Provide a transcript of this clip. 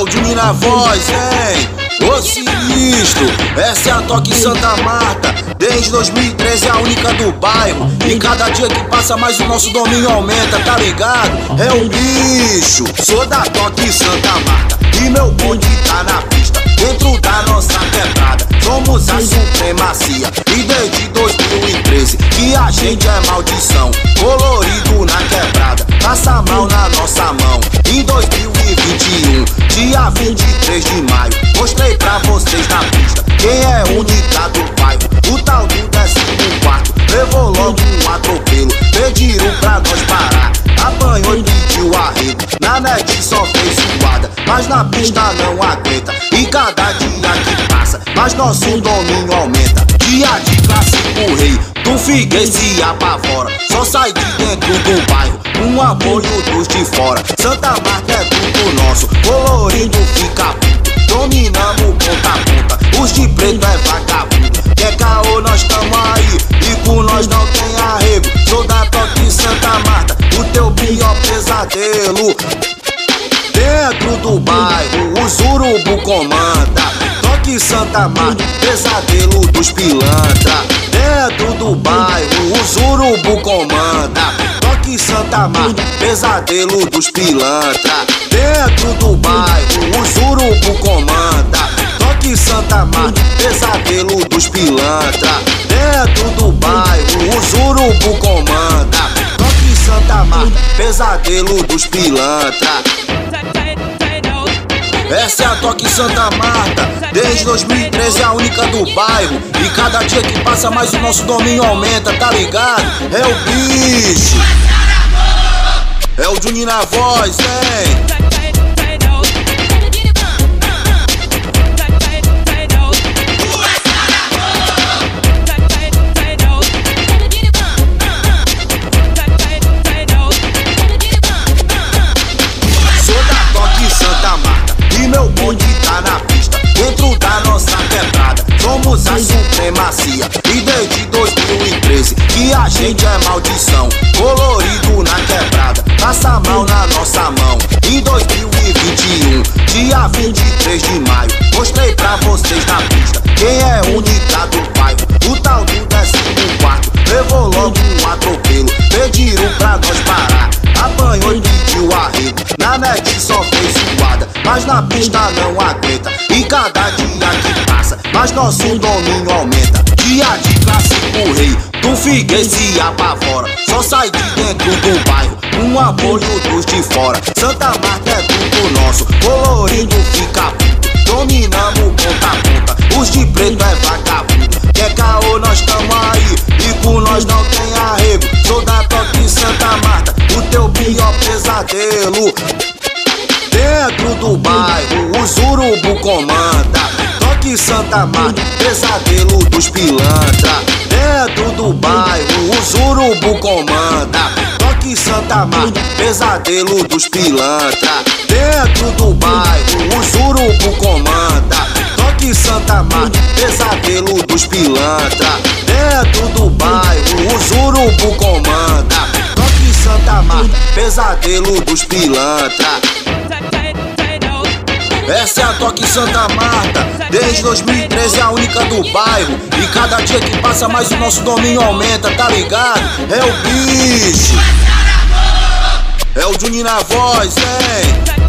o Juninho na voz, hein? Ô sinistro, essa é a Toque Santa Marta. Desde 2013 é a única do bairro. E cada dia que passa mais o nosso domínio aumenta, tá ligado? É o bicho. Sou da Toque Santa Marta e meu bonde tá na pista, dentro da nossa quebrada. Somos a supremacia e desde 2013 que a gente é maldição. Colorido na quebrada, passa mal na nossa mão. Em 2021, dia 23 de maio, mostrei pra vocês na pista quem é única do bairro. O tal do 14º levou logo um atropelo, pediram pra nós parar, apanhou e pediu arrego. Na net só fez zoada, mas na pista não aguenta. E cada dia que passa, mas nosso domínio aumenta. Dia de clássico rei, do Figuei se apavora. Só sai de dentro do bairro, um apoio dos de fora. Santa Marta é tudo nosso, colorido fica puto. Dominamos ponta a ponta, os de preto é vagabundo. Quer caô, nós tamo aí, e com nós não tem arrego. Sou da Toque Santa Marta, o teu pior pesadelo. Dentro do bairro, os urubu comanda. Toque Santa Marta, pesadelo dos pilantra. Dentro do bairro, os urubu comanda. Toque Santa Marta, pesadelo dos pilantra. Dentro do bairro, os urubu comanda. Toque Santa Marta, pesadelo dos pilantra. Dentro do bairro, os urubu comanda. Toque Santa Marta, pesadelo dos pilantra. Essa é a Toque Santa Marta, desde 2013 é a única do bairro. E cada dia que passa mais o nosso domínio aumenta, tá ligado? É o bicho. É o Juninho na voz, hein? Meu bonde tá na pista, dentro da nossa quebrada. Somos a supremacia e desde 2013 que a gente é maldição. Colorido na quebrada, passa mal na nossa mão. Em 2021, dia 23 de maio, mostrei pra vocês na pista quem é única do bairro. O tal do 14º levou logo um atropelo, pediram pra nós parar, apanhou e pediu arrego. Na net só fez zoada, mas na pista não aguenta. E cada dia que passa, mas nosso domínio aumenta. Dia de clássico rei, do Figuei se apavora. Só sai de dentro do bairro, um apoio dos de fora. Santa Marta é tudo nosso, colorido fica puto. Dominamos ponta a ponta, os de preto é vagabundo. Quer caô, nós tamo aí, e com nós não tem arrego. Sou da Toque Santa Marta, o teu pior pesadelo. Dentro do bairro, os urubu comanda. Toque Santa Marta, pesadelo dos pilantra. Dentro do bairro, os urubu comanda. Toque Santa Marta, pesadelo dos pilantra. Dentro do bairro, os urubu comanda. Toque Santa Marta, pesadelo dos pilantra. Dentro do bairro, os urubu comanda. Toque Santa Marta, pesadelo dos pilantra. Essa é a Toque Santa Marta, desde 2013 é a única do bairro. E cada dia que passa mais o nosso domínio aumenta, tá ligado? É o bicho. É o Juninho na voz, hein?